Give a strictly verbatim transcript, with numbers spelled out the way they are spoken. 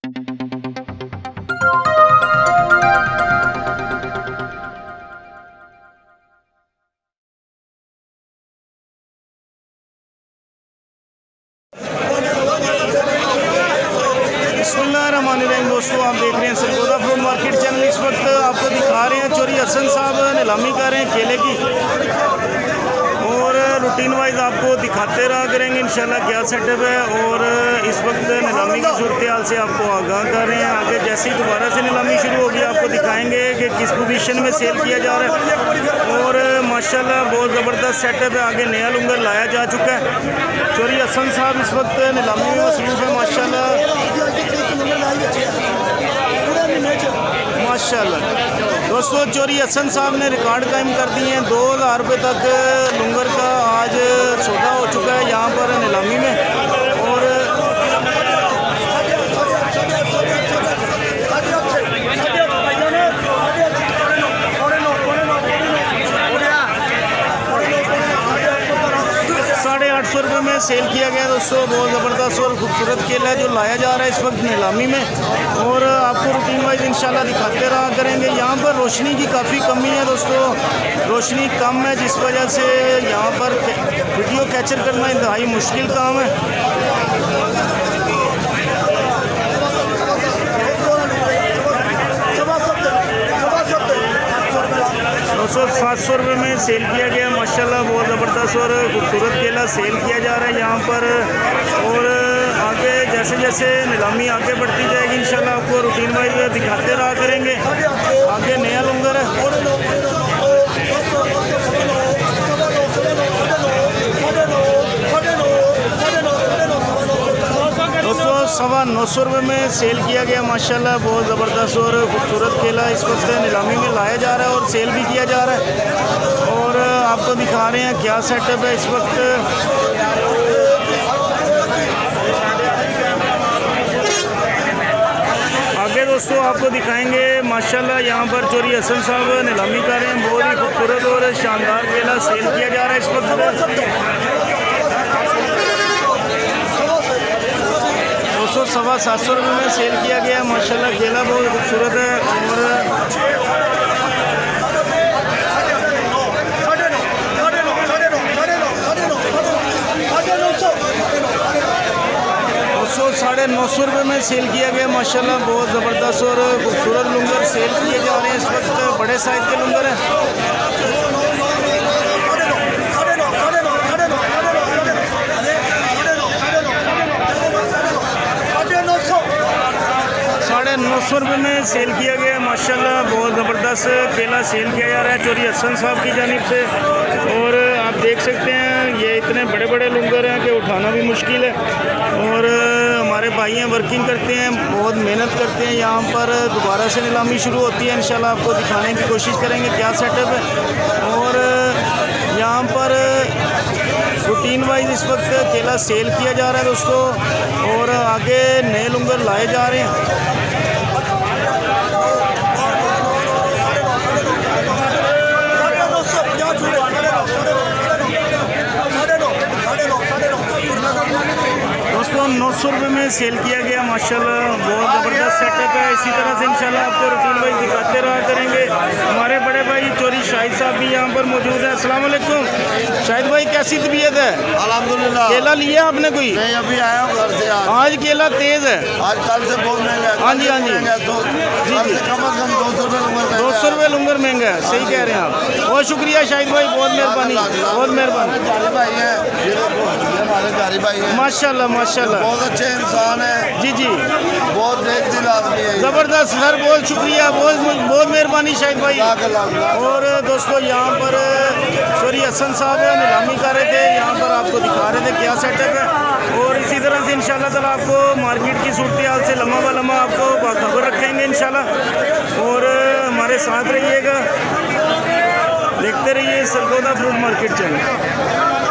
बिस्मिल्लाहिर्रहमानिर्रहीम। दोस्तों, आप देख रहे हैं सरगोदा फ्रूट मार्केट चैनल। इस वक्त आपको दिखा रहे हैं चोरी हसन साहब नीलामी कर रहे हैं केले की, और रूटीन वाइज आपको दिखाते रहा करेंगे इंशाल्लाह क्या सेटअप है। और इस वक्त नीलामी की सूरत हाल से आपको आगाह कर रहे हैं। आगे जैसे ही दोबारा से नीलामी शुरू होगी आपको दिखाएंगे कि किस पोजीशन में सेल किया जा रहा है। और माशाल्लाह बहुत ज़बरदस्त सेटअप है। आगे नया लुंगर लाया जा चुका है। चोरी हसन साहब इस वक्त नीलामी में मसरूफ़ है माशाल्लाह माशाल्लाह। दोस्तों, चोरी हसन साहब ने रिकॉर्ड कायम कर दिए हैं। दो हज़ार रुपये तक लुंगर का आज सौदा हो चुका है यहाँ पर नीलामी में। और साढ़े आठ सौ रुपये में सेल किया गया दोस्तों। बहुत ज़बरदस्त और खूबसूरत केला है जो लाया जा रहा है इस वक्त नीलामी में। और आपको रूटीन वाइज इंशाल्लाह दिखाते रहा करेंगे। यहाँ पर रोशनी की काफ़ी कमी है दोस्तों, रोशनी कम है, जिस वजह से यहाँ पर वीडियो कैप्चर करना इंतहाई मुश्किल काम है। दो सौ सात सौ रुपये में सेल किया गया माशाल्लाह। बहुत ज़बरदस्त और खूबसूरत केला सेल किया जा रहा है यहाँ पर। और आगे जैसे जैसे नीलामी आगे बढ़ती जाएगी इंशाल्लाह आपको रूटीन वाइज दिखाते रहा करेंगे। आगे नया लुंगर है दोस्तों। सवा नौ सौ रुपये में सेल किया गया माशाल्लाह। बहुत ज़बरदस्त और खूबसूरत केला इस वक्त नीलामी में लाया जा रहा है और सेल भी किया जा रहा है। और आपको दिखा रहे हैं क्या सेटअप है इस वक्त। आगे दोस्तों आपको दिखाएंगे माशाल्लाह यहाँ पर चोरी हसन साहब नीलामी कर रहे हैं। बहुत ही खूबसूरत और शानदार केला सेल किया जा रहा है इस वक्त। दो सौ सवा सात सौ रुपये में सेल किया गया माशाल्लाह। केला बहुत खूबसूरत है। और दो सौ साढ़े नौ सौ रुपये में सेल किया गया माशाल्लाह। बहुत ज़बरदस्त और खूबसूरत लुंगर सेल किए जा रहे हैं इस वक्त। बड़े साइज़ के लुंगर हैं। साढ़े नौ सौ रुपये में सेल किया गया माशाल्लाह। बहुत ज़बरदस्त केला सेल किया जा रहा है चोरी हसन साहब की जानिब से। और आप देख सकते हैं ये इतने बड़े बड़े लुंगर हैं कि उठाना भी मुश्किल है। और हमारे भाई हैं, वर्किंग करते हैं, बहुत मेहनत करते हैं। यहाँ पर दोबारा से नीलामी शुरू होती है इंशाल्लाह आपको दिखाने की कोशिश करेंगे क्या सेटअप है। और यहाँ पर रूटीन वाइज इस वक्त केला सेल किया जा रहा है दोस्तों। और आगे नए लुंगर लाए जा रहे हैं। दोस्तों, नौ सौ रुपये में सेल किया गया माशाल्लाह। बहुत ज़बरदस्त सेटअप है। इसी तरह से इंशाल्लाह आपको रूटीन वाइज दिखाते रहा करेंगे। हमारे बड़े भाई चोरी शाहिद साहब भी यहाँ पर मौजूद है। अस्सलाम वालेकुम शाहिद भाई, कैसी तबीयत है? अल्हम्दुलिल्लाह। केला लिया आपने कोई? नहीं, अभी आया हूँ घर से। आज आज केला तेज़ है। आज कल से बहुत महंगा है। हाँ जी हाँ जी तो जी जी कम से कम दो सौ रुपये दो सौ रुपये लुंगर महंगा है। सही कह रहे हैं आप। बहुत शुक्रिया शाहिद भाई, बहुत मेहरबानी, बहुत मेहरबानी। भाई है हमारे जारी भाई है माशाल्लाह माशाल्लाह। बहुत अच्छे इंसान है जी जी, बहुत नेक दिल आदमी है। ज़बरदस्त सर, बहुत शुक्रिया, बहुत बहुत मेहरबानी शाहिद भाई। और दोस्तों यहाँ पर चोरी हसन साहब नीलामी कर रहे थे। यहाँ पर आपको दिखा रहे थे क्या सेटअप है। और इसी तरह से इंशाल्लाह ताला आपको मार्केट की सूरत हाल से लम्हा व लम्हा आपको बाखबर रखेंगे इंशाल्लाह। और हमारे साथ रहिएगा, देखते रहिए सरगोदा फ्रूट मार्केट चैनल।